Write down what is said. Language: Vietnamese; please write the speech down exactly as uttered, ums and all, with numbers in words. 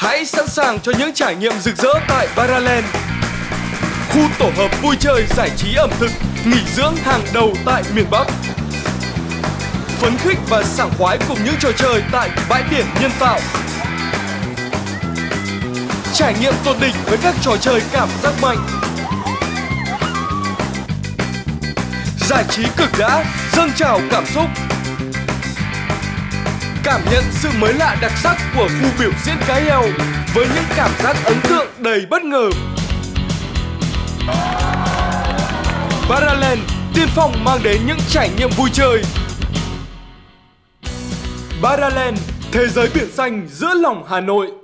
Hãy sẵn sàng cho những trải nghiệm rực rỡ tại Baraland, khu tổ hợp vui chơi giải trí ẩm thực, nghỉ dưỡng hàng đầu tại miền Bắc. Phấn khích và sảng khoái cùng những trò chơi tại bãi biển nhân tạo. Trải nghiệm tột đỉnh với các trò chơi cảm giác mạnh. Giải trí cực đã, dâng trào cảm xúc. Cảm nhận sự mới lạ đặc sắc của khu biểu diễn cá heo với những cảm giác ấn tượng đầy bất ngờ. Baraland, tiên phong mang đến những trải nghiệm vui chơi. Baraland, thế giới biển xanh giữa lòng Hà Nội.